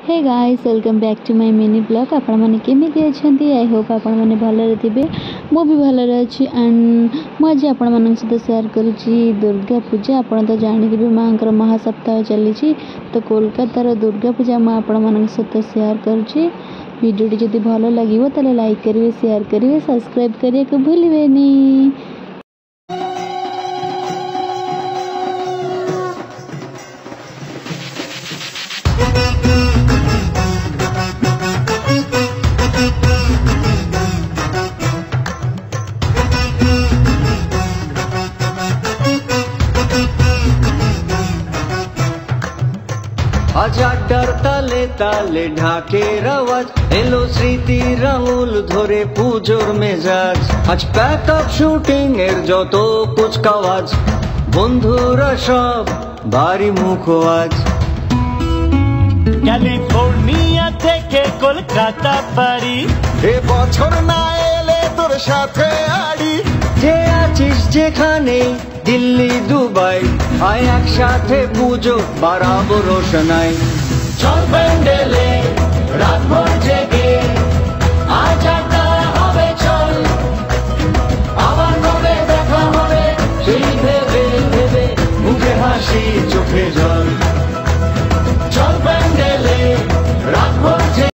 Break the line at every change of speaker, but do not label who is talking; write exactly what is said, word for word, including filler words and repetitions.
Hey guys welcome back to my mini blog. आपण माने केमिति अछंती? आई होप आपण माने भलरे थिबे। मो भी भलरे अछि एंड मो आज आपण मानन सहित शेयर करूची दुर्गा पूजा। आपण तो जानि दिबे मांकर महासप्ताह चली छी, तो कोलकाता रो दुर्गा पूजा म आपण मानन सहित शेयर करूची। वीडियो टी जदि भलो लागिवो तले लाइक करिवे, शेयर करिवे, सब्सक्राइब करिया को भूलिबेनी।
आजा डर ताले ताले ढाके रवाज एलो स्मृति राहुल धरे पूजोर मेजाज आज पैकअप शुटिंग एर যত কুচকাওয়াজ বন্ধুরা সব বাড়ি মুখ আজ
ক্যালিফোর্নিয়া থেকে কলকাতা পারি
এ বছর না এলে তোর সাথে আড়ি যে আছিস যেখানে দিল্লি দুবাই আয় একসাথে পুজো বাড়াবো রোশনাই
চল প্যান্ডেলে রাত ভর জেগে আজ আড্ডা হবে চল আবার কবে দেখা হবে
সেই ভেবে ভেবে মুখে হাসি চোখে জল